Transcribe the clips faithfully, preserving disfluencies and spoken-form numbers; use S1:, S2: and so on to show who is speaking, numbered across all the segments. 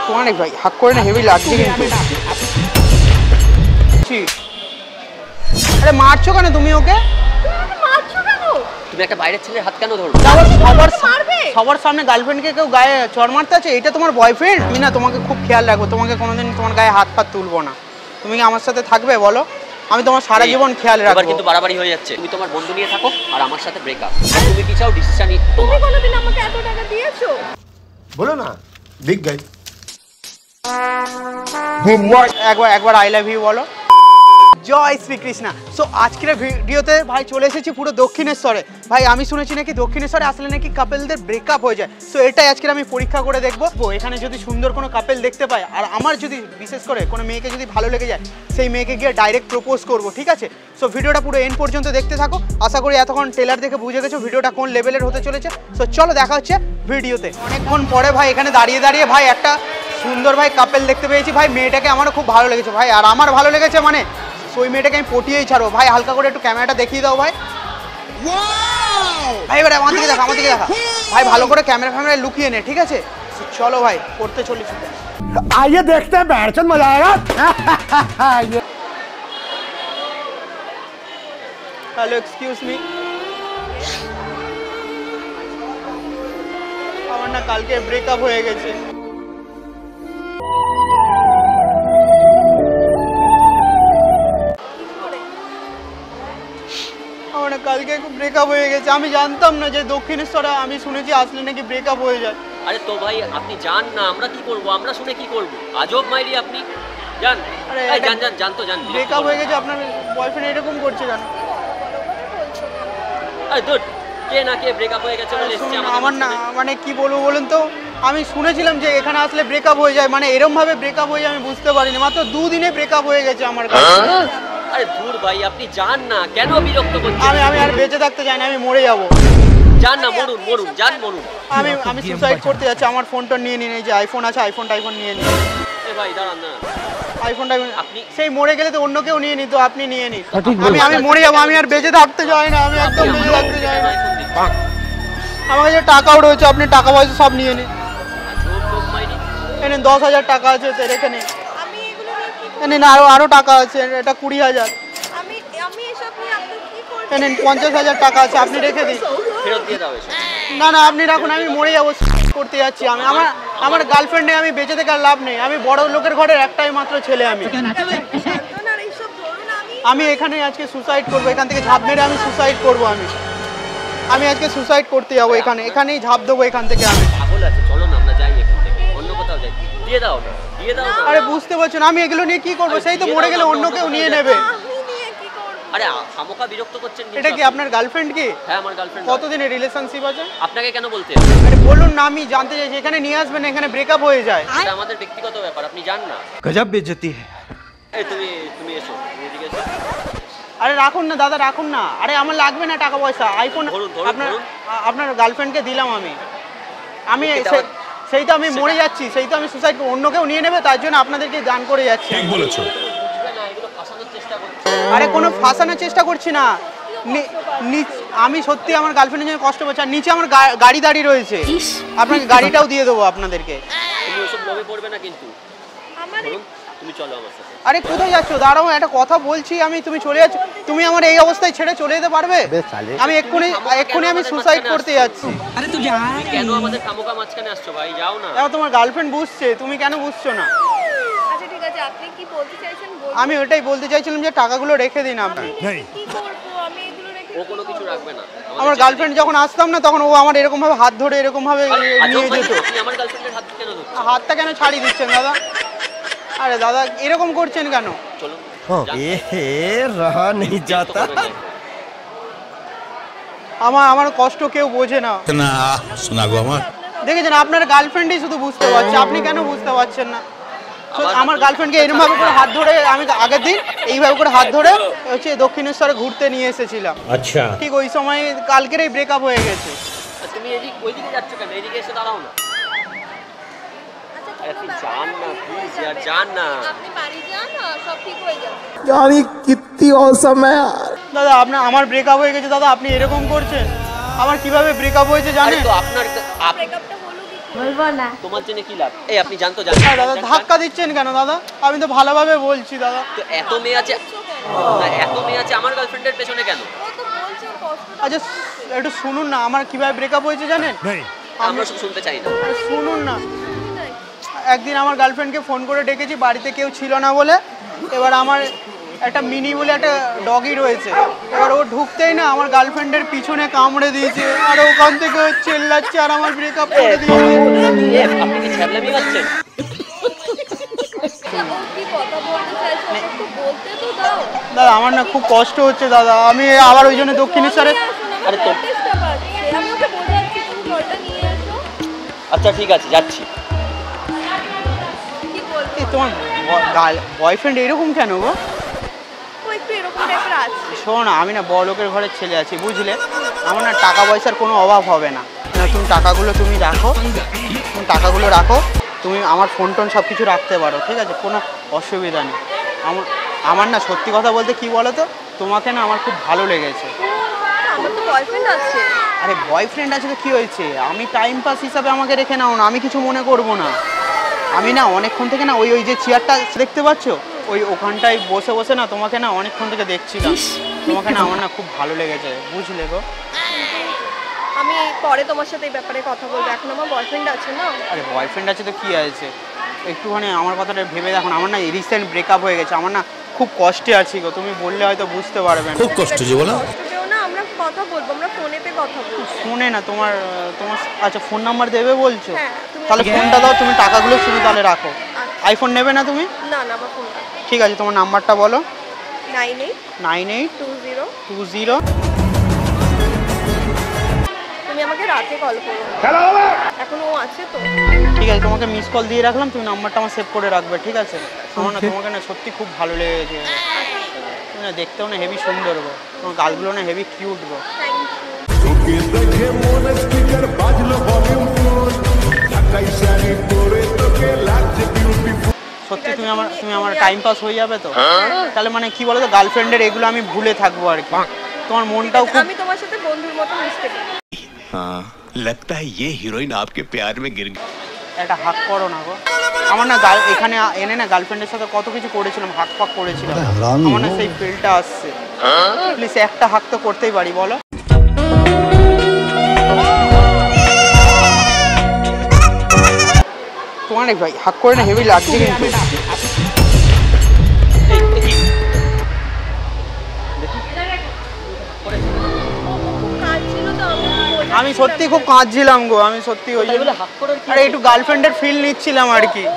S1: তোমার ভাই হাক করে না হেভি লাগছে কিন্তু। আরে মারছো কেন তুমি ওকে?
S2: মারছো কেন?
S3: তুমি একটা বাইরের ছেলের হাত কেন ধরো?
S1: সবার সবার সামনে গার্লফ্রেন্ডকে কেউ গায়ে চড় মারতে আছে? এটা তোমার বয়ফ্রেন্ড? আমি না তোমাকে খুব খেয়াল রাখবো, তোমাকে কোনোদিন তোমার গায়ে হাত ফাত তুলবো না। তুমি কি আমার সাথে থাকবে বলো? আমি তোমার সারা জীবন খেয়াল রাখবো।
S3: এবার কিন্তু বাড়াবাড়ি হয়ে যাচ্ছে। তুমি তোমার বন্ধু নিয়ে থাকো আর আমার সাথে ব্রেকআপ। তুমি কি চাও ডিসিশন নিতে?
S2: তুমি কোনোদিন আমাকে এত টাকা দিয়েছো?
S4: বলো না বিগ গাই।
S1: একবার একবার আই লাভ ইউ বলো। জয় শ্রীকৃষ্ণ। সো আজকের ভিডিওতে ভাই চলে এসেছি পুরো দক্ষিণেশ্বরে। ভাই আমি শুনেছি নাকি দক্ষিণেশ্বরে আসলে নাকি কাপেলদের ব্রেকআপ হয়ে যায়। সো এটাই আজকে আমি পরীক্ষা করে দেখবো। এখানে যদি সুন্দর কোনো কাপেল দেখতে পাই আর আমার যদি বিশেষ করে কোনো মেয়েকে যদি ভালো লেগে যায়, সেই মেয়েকে গিয়ে ডাইরেক্ট প্রপোজ করবো, ঠিক আছে? সো ভিডিওটা পুরো এন্ড পর্যন্ত দেখতে থাকো। আশা করি এতক্ষণ ট্রেলার দেখে বুঝে গেছো ভিডিওটা কোন লেভেলের হতে চলেছে। সো চলো দেখা হচ্ছে ভিডিওতে। অনেকক্ষণ পরে ভাই এখানে দাঁড়িয়ে দাঁড়িয়ে ভাই একটা সুন্দর ভাই কাপেল দেখতে পেয়েছি। ভাই মেয়েটাকে আমারও খুব ভালো লেগেছে ভাই, আর আমার ভালো লেগেছে মানে ওই মেয়েটাকে আমি পটিয়েই ছাড়বো। ভাই হালকা করে একটু ক্যামেরাটা দেখিয়ে দাও ভাই। ভাই এবার আমার দিকে দেখা, আমার দিকে দেখা ভাই, ভালো করে ক্যামেরা ফ্যামেরা লুকিয়ে নে, ঠিক আছে? চলো ভাই করতে চলেছি।
S4: आइए देखते हैं बैठचंद मजा आएगा।
S1: হ্যালো এক্সকিউজ মি, আমার না কালকে ব্রেকআপ হয়ে গেছে। আমার না কালকে ব্রেকআপ হয়ে গেছে। আমি জানতাম না যে দক্ষিণেশ্বরে আমি শুনেছি আসলে নাকি ব্রেকআপ হয়ে যায়।
S3: আরে তো ভাই আপনি জান না, আমরা কি করব? আমরা শুনে কি করব? আজব মাইরি আপনি জান।
S1: আরে
S3: এই জান জান জান তো জান।
S1: ব্রেকআপ হয়ে গেছে, আপনার বয়ফ্রেন্ড এরকম করছে কেন?
S3: আরে দুট কে না কে ব্রেকআপ হয়ে গেছে বলে এসেছে আমাদের।
S1: আমার না মানে কি বলবো বলুন তো, আমি শুনেছিলাম যে এখানে আসলে ব্রেকআপ হয়ে যায়, মানে এরকম ভাবে ব্রেকআপ হয়ে যায় আমি বুঝতে পারিনি। মাত্র দুদিনে ব্রেকআপ হয়ে গেছে আমার কাছে।
S3: আরে দূর ভাই আপনি জান না, কেন বিরক্ত করছেন?
S1: আমি আমি আর বেঁচে থাকতে চাই না, আমি মরে যাব।
S3: জান না, মরুন মরুন, জান মরুন।
S1: আমি আমি সুসাইড করতে যাচ্ছি। আমার ফোনটা নিয়ে নিন, এই যে আইফোন আছে, আইফোনটা আইফোন নিয়ে নিন।
S3: এ ভাই দাঁড়ান না,
S1: আইফোনটা
S3: আপনি
S1: সেই মরে গেলে তো অন্য কেউ নিয়ে নিত, আপনি নিয়ে নিন। আমি আমি মরে যাবো, আমি আর বেঁচে থাকতে চাই না, আমি একদম বেঁচে থাকতে চাই না। আমার কাছে টাকাও রয়েছে, আপনি টাকা পয়সা সব নিয়ে নিন। এনে দশ হাজার টাকা আছে, রেখে নিন।
S2: আমি এগুলো নিয়ে কি করব?
S1: এনে আরো আরো টাকা আছে, এটা কুড়ি হাজার।
S2: আমি আমি এসব নিয়ে আপনি কি করব?
S1: এনে পঞ্চাশ হাজার টাকা আছে, আপনি রেখে দিন।
S3: ফেরত দিয়ে দাও এসব।
S1: না না আপনি রাখুন, আমি মরে যাবো, করতে যাচ্ছি আমি। আমার আমার গার্লফ্রেন্ড নেই, আমি বেঁচে থেকে আর লাভ নেই। আমি বড় লোকের ঘরের একটাই মাত্র ছেলে। আমি
S2: সাধনার এইসব ধরুন আমি
S1: আমি এখানে আজকে সুসাইড করবো, এখান থেকে ঝাঁপ মেরে আমি সুসাইড করবো। আমি আমি আজকে সুসাইড করতে যাবো, এখানে এখানেই ঝাঁপ দেবো এখান থেকে। আমি
S3: পাগল আছে, চলো না আমরা যাই এখান থেকে, অন্য কোথাও যাই। দিয়ে দাও না, দিয়ে দাও না।
S1: আরে বুঝতে পারছো না আমি এগুলো নিয়ে কি করবো? সেই তো মরে গেলে অন্য কেউ নিয়ে নেবে।
S2: আমি নিয়ে কি করব?
S3: আরে খামোখা বিরক্ত করছেন।
S1: এটা কি আপনার গার্লফ্রেন্ড? কি
S3: হ্যাঁ আমার গার্লফ্রেন্ড।
S1: কতদিনের রিলেশনশিপ আছে?
S3: আপনাকে কেন বলতে?
S1: আরে বলুন না, আমি জানতে চাইছি। এখানে নিয়ে আসবেন, এখানে ব্রেকআপ হয়ে যায়।
S3: এটা আমাদের ব্যক্তিগত ব্যাপার, আপনি জান না।
S4: गजब बेइज्जती है।
S3: এই তুমি তুমি এসো, তুমি এদিকে এসো।
S1: আরে রাখুন না দাদা, রাখুন না। আরে আমার লাগবে না টাকা পয়সা। আইফোন
S3: ধরুন, ধরুন,
S1: আপনার
S3: ধরুন।
S1: আপনার গার্লফ্রেন্ডকে দিলাম আমি। আমি
S3: এটা
S1: সে- সেই তো আমি মরে যাচ্ছি, সেই তো আমি সুসাইড, অন্য কেউ নিয়ে নেবে, তার জন্য আপনাদেরকে দান করে যাচ্ছি।
S3: তুমি বুঝবে না, এগুলো ফাঁসানোর চেষ্টা করছো।
S1: আরে কোনো ফাঁসানোর চেষ্টা করছি না। নি- নিচ- আমি সত্যি আমার গার্লফ্রেন্ডের জন্য কষ্ট পাচ্ছি। আর নিচে আমার গা- গাড়ি দাঁড়িয়ে রয়েছে, আপনাকে গাড়িটাও দিয়ে দেবো আপনাদেরকে।
S3: তুমি ওসব লোভে পড়বে না কিন্তু।
S2: আমার
S3: ধরুন তুমি চলো আমার সাথে।
S1: আরে কোথায় যাচ্ছ? দাঁড়াও, একটা কথা বলছি আমি, তুমি চলে যাচ্ছ। তুমি আমার এই অবস্থায় ছেড়ে চলে যেতে পারবে? আমি এক্ষুনি এক্ষুনি আমি সুসাইড করতে যাচ্ছি।
S3: তুমি কেন আমাদের খামোখা মাঝখানে আসছো ভাই? যাও না।
S1: দেখো তোমার গার্লফ্রেন্ড বুঝছে, তুমি কেন বুঝছো না?
S2: আচ্ছা ঠিক আছে, আপনি কি বলতে চাইছেন বলুন।
S1: আমি ওটাই বলতে চাইছিলাম যে টাকাগুলো রেখে দিন আপনি।
S2: আমি কি করব? আমি এগুলো রেখে
S3: ও কোনো কিছু রাখবে না।
S1: আমার গার্লফ্রেন্ড যখন আসতাম না তখন ও আমার এরকম ভাবে হাত ধরে এরকম ভাবে নিয়ে যেত।
S3: আপনি আমার গার্লফ্রেন্ডের হাত কেন ধরছেন?
S1: হাতটা কেন ছাড়িয়ে দিচ্ছেন দাদা? আরে দাদা এরকম করছেন কেন?
S3: চলো।
S4: ए रहा नहीं जाता।
S1: আমার আমার কষ্ট কেউ বোঝে না।
S5: না শোনা গো আমার।
S1: দেখেছেন আপনার গার্লফ্রেন্ডই শুধু বুঝতে পারছে, আপনি কেন বুঝতে পারছেন না? তো
S3: আমার-
S1: আমার গার্লফ্রেন্ডকে এরকম ভাবে করে হাত ধরে, আমি আগের দিন এইভাবে করে হাত ধরে হচ্ছে দক্ষিণেশ্বরে ঘুরতে নিয়ে এসেছিলাম।
S5: আচ্ছা
S1: ঠিক ওই সময় কালকেরই ব্রেকআপ হয়ে গেছে।
S3: তুমি এদিক ওইদিকে যাচ্ছ কেন? এদিকে এসে দাঁড়াও না। আরে আপনি যান না প্লিজ, यार যান না।
S2: আপনি বাড়ি যান, সব ঠিক হয়ে যাবে।
S4: यानी कितनी औसम है यार।
S1: দাদা আপনার আমার ব্রেকআপ হয়ে গেছে দাদা, আপনি এরকম করছেন। আমার কিভাবে ব্রেকআপ হয়েছে
S3: আরে
S1: জানেন?
S3: তো আপনার তো আপ-
S2: ব্রেকআপটা হলো কি বলবো না।
S3: তোমার জন্য কি লাভ? এই আপনি জানতো জান
S1: হ্যাঁ দাদা, ধাক্কা দিচ্ছেন কেন দাদা? আমি তো ভালোভাবে বলছি দাদা।
S3: তো এত মেয়ে আছে না, এত মেয়ে আছে আমার গার্লফ্রেন্ডের পেছনে কেন?
S2: ও তো বলছে ওর কষ্টটা।
S1: আচ্ছা একটু শুনুন না, আমার কিভাবে ব্রেকআপ হয়েছে জানেন?
S3: আমরা সব শুনতে চাই না।
S1: আরে শুনুন না, একদিন আমার গার্লফ্রেন্ডকে ফোন করে ডেকেছি, বাড়িতে কেউ ছিল না বলে। এবার আমার একটা মিনি বলে একটা ডগি রয়েছে, এবার ও ঢুকতেই না আমার গার্লফ্রেন্ডের পিছনে কামড়ে দিয়েছে, আর ওখান থেকে ও চেল্লাচ্ছে আর আমার ব্রেকআপ করে দিয়েছে।
S3: এ, আপনি কি ছ্যাবলামি করছেন?
S2: ও কি কথা বলতে চাইছে ওকে একটু বলতে তো দাও।
S1: দাদা আমার না খুব কষ্ট হচ্ছে দাদা, আমি আবার ওই জন্য দক্ষিণেশ্বরে।
S3: আরে তো
S2: চেষ্টা পাচ্ছি, আমি ওকে বোঝাচ্ছি তুমি জলটা নিয়ে এসো।
S3: আচ্ছা ঠিক আছে, যাচ্ছি।
S2: কি বলবো?
S1: এই তোমার বয়ফ্রেন্ড এরকম কেন গো?
S2: ও একটু এরকম টাইপের আছে।
S1: শোনো, আমি না বড় লোকের ঘরের ছেলে আছি বুঝলে, আমার না টাকা পয়সার কোনো অভাব হবে না। না, তুমি টাকাগুলো তুমি রাখো, তুমি টাকাগুলো রাখো, তুমি আমার ফোন টোন সব কিছু রাখতে পারো, ঠিক আছে? কোনো অসুবিধা নেই। আমার আমার না সত্যি কথা বলতে কি বলো তো, তোমাকে না আমার খুব ভালো লেগেছে।
S2: আমার তো বয়ফ্রেন্ড আছে।
S1: আরে বয়ফ্রেন্ড আছে তো কী হয়েছে, আমি টাইম পাস হিসাবে আমাকে রেখে নাও না, আমি কিছু মনে করব না। আমি না অনেকক্ষণ থেকে না ওই ওই যে চেয়ারটা দেখতে পাচ্ছ, ওই ওখানটায় বসে বসে না তোমাকে না অনেকক্ষণ থেকে দেখছিলাম। তোমাকে না আমার না খুব ভালো লেগেছে বুঝলে গো।
S2: আমি পরে তোমার সাথে এই ব্যাপারে কথা বলবো, এখন আমার বয়ফ্রেন্ড আছে না।
S1: আরে বয়ফ্রেন্ড আছে তো কী আছে, একটুখানি আমার কথাটা ভেবে দেখো না। আমার না রিসেন্ট ব্রেকআপ হয়ে গেছে, আমার না খুব কষ্টে আছি গো, তুমি বললে হয়তো বুঝতে পারবে না।
S5: খুব কষ্ট যে বলো।
S2: কষ্ট পেও না, আমরা কথা বলবো, আমরা ফোনেতে কথা বলবো।
S1: শুনে না তোমার তোমার আচ্ছা ফোন নাম্বার দেবে বলছো?
S2: হ্যাঁ, তুমি-
S1: তাহলে ফোনটা দাও, তুমি টাকাগুলো শুধু তাহলে রাখো। আইফোন নেবে না তুমি?
S2: না না, আমার ফোন
S1: ঠিক আছে, তোমার নাম্বারটা বলো।
S2: Nine eight
S1: nine eight
S2: two zero.
S1: Two zero
S2: তুমি আমাকে রাতে কল করো। এখন ও আছে তো?
S1: ঠিক আছে, তোমাকে মিস কল দিয়ে রাখলাম, তুমি নাম্বারটা আমার সেভ করে রাখবে, ঠিক আছে? আমার না তোমাকে না সত্যি খুব ভালো লেগেছে, তুমি না দেখতেও না হেভি সুন্দর গো, তোমার গালগুলো না হেভি কিউট গো।
S2: Thank you.
S1: সত্যি তুমি আমার তুমি আমার টাইম পাস হয়ে যাবে তো? তাহলে মানে কি বলো তো, গার্লফ্রেন্ডের এগুলো আমি ভুলে থাকবো আর কি। তোমার মনটাও খুব।
S2: আমি তোমার সাথে বন্ধুর মতো মিশতে পারি।
S5: हाँ लगता है ये हीरोइन आपके प्यार में गिर गई।
S1: একটা হাক করো না গো। আমার না গার্ল এখানে এনে না গার্লফ্রেন্ডের সাথে কত কিছু করেছিলাম, হাক ফাক করেছিলাম, আমার না সেই ফিলটা আসছে। প্লিজ একটা হাক তো করতেই পারি বলো। তোমার ভাই হাক করে না হেভি লাগছে কিন্তু।
S2: কাঁদছিল তো, আমি বোঝাচ্ছিলাম।
S1: আমি সত্যি খুব কাঁদছিলাম গো, আমি সত্যি ওই
S3: তাই বলে হাক করার কি
S1: আরে একটু গার্লফ্রেন্ডের ফিল নিচ্ছিলাম আর কি।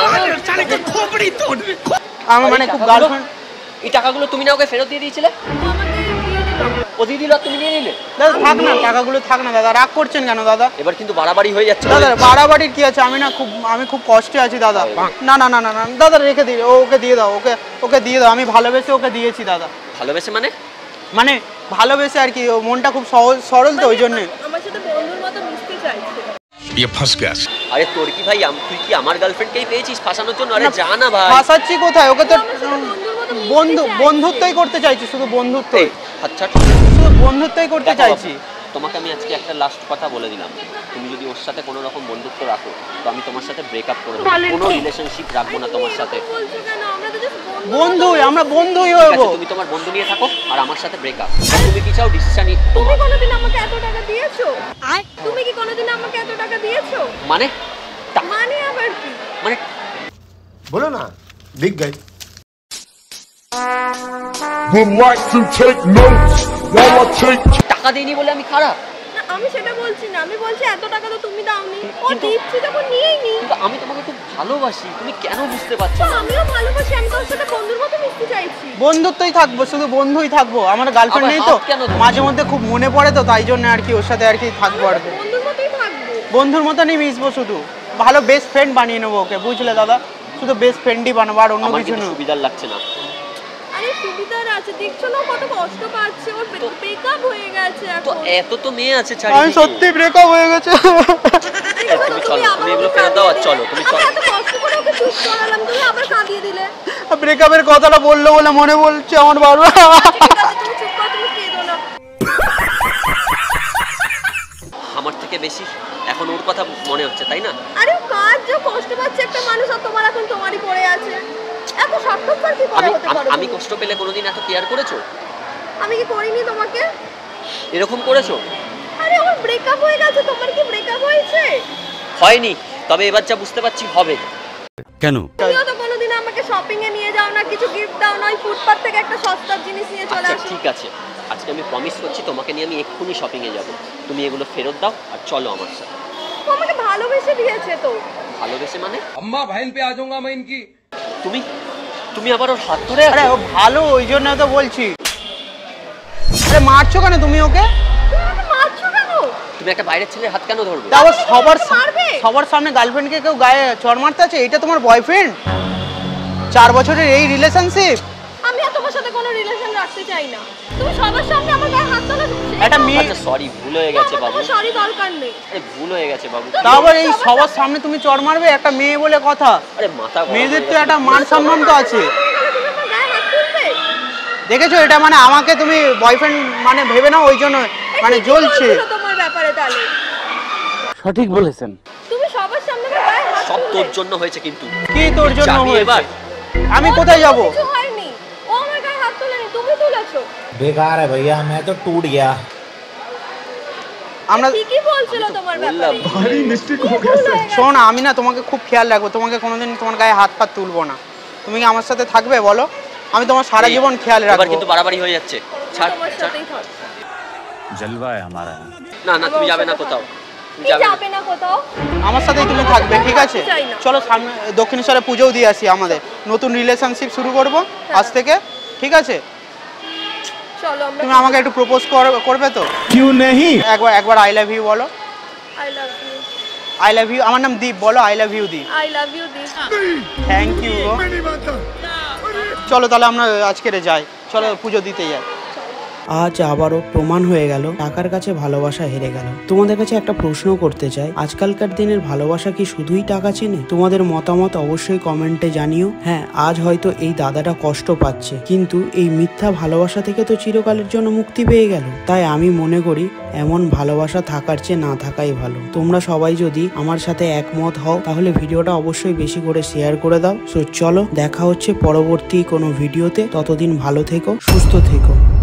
S1: আমি মানে খুব গার্লফ্রেন্ড।
S3: এই টাকাগুলো তুমি না ওকে ফেরত দিয়ে দিয়েছিলে?
S2: আমাকে দিয়ে দিল।
S3: ও দিয়ে দিল আর তুমি নিয়ে নিলে?
S1: দাদা থাক না, টাকাগুলো থাক না দাদা, রাগ করছেন কেন দাদা?
S3: এবার কিন্তু বাড়াবাড়ি হয়ে যাচ্ছে।
S1: দাদা বাড়াবাড়ির কি আছে, আমি না খুব আমি খুব কষ্টে আছি দাদা। না না না না না দাদা রেখে দিই, ও ওকে দিয়ে দাও, ওকে ওকে দিয়ে দাও, আমি ভালোবেসে ওকে দিয়েছি দাদা।
S3: ভালোবেসে মানে?
S1: মানে ভালোবেসে আর কি, ও মনটা খুব সহজ সরল তো ওই জন্যে।
S2: আমার সাথে বন্ধুর মতো মিশতে চাইছে।
S5: ये फंस गया।
S3: আরে তোর কি ভাই, আম- তুই কি আমার গার্লফ্রেন্ডকেই পেয়েছিস ফাঁসানোর জন্য? আরে যা না ভাই।
S1: ফাঁসাচ্ছি কোথায়, ওকে তো
S2: আমার সাথে বন্ধুর মতো মিশতে
S1: বন্ধু
S2: চাইছে।
S1: বন্ধুত্বই করতে চাইছি, শুধু বন্ধুত্বই,
S3: আচ্ছা
S1: শুধু বন্ধুত্বই করতে চাইছি।
S3: তোমাকে আমি আজকে একটা লাস্ট কথা বলে দিলাম, তুমি যদি ওর সাথে কোনো রকম বন্ধুত্ব রাখো তো আমি তোমার সাথে ব্রেকআপ করে দেবো, কোনো রিলেশনশিপ রাখবো না তোমার সাথে।
S2: বলছো কেন? আমরা তো just বন্ধু।
S1: বন্ধুই, আমরা বন্ধুই
S3: ঠিক
S1: হবো।
S3: আছে, তুমি তোমার বন্ধু নিয়ে থাকো আর আমার সাথে ব্রেকআপ। তুমি কি চাও ডিসিশন
S2: তুমি
S3: তোমার?
S2: কোনোদিন আমাকে এত টাকা দিয়েছো? তুমি কি কোনোদিন আমাকে এত টাকা দিয়েছো?
S3: মানে টা-
S2: মানে আবার কি?
S3: মানে
S4: बोलो ना बिग गई।
S6: Would like to take notes while I take
S3: টাকা দিইনি বলে আমি খারাপ?
S2: না, আমি সেটা বলছি না, আমি বলছি এত টাকা তো তুমি দাওনি। ও দিচ্ছি যখন নিয়েই নি।
S3: কিন্তু আমি তোমাকে খুব ভালোবাসি, তুমি কেন বুঝতে পারছো
S2: তো
S3: না?
S2: আমিও ভালোবাসি, আমি তোর সাথে বন্ধুর মতো মিশতে চাইছি।
S1: বন্ধুত্বই থাকবো, শুধু বন্ধুই থাকবো, আমার গার্লফ্রেন্ড
S3: আবার
S1: নেই তো,
S3: হাত কেন ধরছো?
S1: মাঝে মধ্যে খুব মনে পড়ে তো, তাই জন্য আর কি ওর সাথে আর কি থাকবো আর কি।
S2: বন্ধুর মতোই থাকবো।
S1: বন্ধুর মতনই মিশবো, শুধু ভালো বেস্ট ফ্রেন্ড বানিয়ে নেবো ওকে, বুঝলে দাদা? শুধু বেস্ট ফ্রেন্ডই বানাবো, আর অন্য
S3: আমার
S1: কিছু
S3: কিন্তু
S1: না।
S3: সুবিধার লাগছে না।
S2: আরে সুবিধার আছে, দেখছো না কত কষ্ট পাচ্ছে, ওর ব্রেকআপ হয়ে গেছে
S3: তো
S2: এখন।
S3: এত তো মেয়ে আছে
S1: আমি
S3: চারিদিকে।
S1: সত্যি ব্রেকআপ হয়ে গেছে।
S2: দেখো
S3: তুমি
S2: তো,
S3: চলো,
S2: আবার
S3: তুমি এগুলো
S2: ওকে
S3: ফেরত দাও আর
S2: কাঁদিয়ে
S3: চলো,
S2: দিলে।
S3: তুমি
S2: আমি
S3: চলো।
S2: এত কষ্ট করে ওকে চুপ করালাম, তুমি আবার কাঁদিয়ে দিলে।
S1: ব্রেকআপের কথাটা বললো বলে মনে বলছে আমার বারবার।
S2: ঠিক আছে, তুমি চুপ করো, তুমি কেঁদো না।
S3: আমার থেকে বেশি এখন ওর কথা মনে হচ্ছে তাই না?
S2: আরে কাজ যে কষ্ট পাচ্ছে একটা মানুষ আর তোমার এখন তোমারই পড়ে আছে, এত স্বার্থপর কি করে
S3: আমি
S2: হতে পারো?
S3: আমি কষ্ট পেলে কোনোদিন এত কেয়ার করেছো?
S2: আমি কি করিনি তোমাকে?
S3: এরকম করেছো?
S2: আরে আমার ব্রেকআপ হয়ে গেছে, তোমার কি ব্রেকআপ হয়েছে?
S3: হয়নি, তবে এবার যা বুঝতে পারছি হবে।
S5: কেন?
S2: তুমিও তো কোনোদিন আমাকে শপিং এ নিয়ে যাও না, কিছু গিফট দাও না, ওই ফুটপাত থেকে একটা সস্তার জিনিস নিয়ে চলে
S3: আচ্ছা
S2: আসো।
S3: ঠিক আছে, আজকে আমি প্রমিস করছি তোমাকে নিয়ে আমি এক্ষুনি শপিংয়ে যাব। তুমি এগুলো ফেরত দাও আর চলো আমার সাথে।
S2: ও আমাকে ভালোবেসে দিয়েছে তো।
S3: ভালোবেসে মানে?
S7: अम्मा बहन पे आ जाऊंगा मैं इनकी।
S3: তুমি তুমি আবার ওর হাত ধরে
S1: আরে ও ভালো, ওই জন্য তো বলছি। আরে মারছো কেন তুমি ওকে?
S2: তুমি আমাকে মারছো কেন?
S3: তুমি একটা বাইরের ছেলের হাত কেন ধরবে?
S1: তাও সবার সা-
S2: মারবে?
S1: সবার সামনে গার্লফ্রেন্ডকে কেউ গায়ে চড় মারতে আছে? এটা তোমার বয়ফ্রেন্ড? চার বছরের এই রিলেশনশিপ?
S2: আমি আর তোমার সাথে কোনো রিলেশন রাখতে চাই না। তুমি সবার সামনে আমার গায়ে হাত তোলো।
S1: একটা মেয়ে,
S3: আচ্ছা সরি, ভুল হয়ে গেছে বাবু।
S2: সরি দরকার নেই।
S3: আরে ভুল হয়ে গেছে বাবু।
S1: তাও আবার এই সবার সামনে তুমি চড় মারবে? একটা মেয়ে বলে কথা।
S3: আরে মাথা গরম
S1: মেয়েদের
S3: হয়ে
S1: তো
S3: গেছে।
S1: একটা মান সম্মান তো আছে।
S2: তুমি আমার গায়ে হাত তুলবে?
S1: দেখেছো, এটা মানে আমাকে তুমি বয়ফ্রেন্ড মানে ভেবে না, ওই জন্য মানে
S2: এটা কি
S1: জ্বলছে।
S2: বলছিল তোমার ব্যাপারে তাহলে?
S1: সঠিক বলেছেন।
S2: তুমি সবার সামনে আমার গায়ে হাত
S3: সব
S2: তুলবে?
S3: তোর জন্য হয়েছে কিন্তু।
S1: কি তোর জন্য
S3: যাবি
S1: হয়েছে?
S3: এবার?
S1: আমি
S2: ওর
S1: কোথায়
S2: তো
S1: যাব?
S2: কিছু হয়নি, ও আমার গায়ে হাত তোলেনি, তুমি তুলেছো।
S8: बेकार है भैया, मैं तो टूट गया।
S1: আমরা
S2: ঠিকই বলছিল তোমার
S3: বললাম।
S2: ব্যাপারে। ভারী মিস্টেক হয়ে গেছে।
S1: শোনো, আমি না তোমাকে খুব খেয়াল রাখবো, তোমাকে কোনোদিন তোমার গায়ে হাত পাত তুলবো না। তুমি কি আমার সাথে থাকবে বলো? আমি তোমার সারা
S3: এই,
S1: জীবন খেয়াল
S3: এবার
S1: রাখবো।
S3: কিন্তু বাড়াবাড়ি হয়ে যাচ্ছে। ছাড়
S2: তোমার
S3: ছাড়।
S2: সাথেই থাক।
S5: जलवा है हमारा।
S3: না না তুমি যাবে না কোথাও, তুমি
S2: কি
S3: যাবে না।
S2: যাবে না কোথাও?
S1: আমার সাথেই তুমি থাকবে, ঠিক আছে?
S2: চাই না।
S1: চলো সামনে দক্ষিণেশ্বরে পুজোও দিয়ে আসি, আমাদের নতুন রিলেশনশিপ শুরু করব আজ থেকে, ঠিক আছে?
S2: চলো আমরা।
S1: তুমি আমাকে একটু প্রপোজ করবে তো?
S4: क्यों नहीं?
S1: একবার একবার আই লাভ ইউ বলো।
S2: I love you.
S1: I love you, আমার নাম দীপ, বলো I love you Deep.
S2: I love you this.
S1: Thank you. চলো তাহলে আমরা আজকে যাই, চলো পুজো দিতে যাই।
S9: আজ আবারও প্রমাণ হয়ে গেল টাকার কাছে ভালোবাসা হেরে গেল। তোমাদের কাছে একটা প্রশ্ন করতে চাই, আজকালকার দিনের ভালোবাসা কি শুধুই টাকা চেনে? তোমাদের মতামত অবশ্যই কমেন্টে জানিও। হ্যাঁ, আজ হয়তো এই দাদাটা কষ্ট পাচ্ছে, কিন্তু এই মিথ্যা ভালোবাসা থেকে তো চিরকালের জন্য মুক্তি পেয়ে গেল। তাই আমি মনে করি এমন ভালোবাসা থাকার চেয়ে না থাকাই ভালো। তোমরা সবাই যদি আমার সাথে একমত হও তাহলে ভিডিওটা অবশ্যই বেশি করে শেয়ার করে দাও। সো চলো দেখা হচ্ছে পরবর্তী কোনো ভিডিওতে, ততদিন ভালো থেকো, সুস্থ থেকো।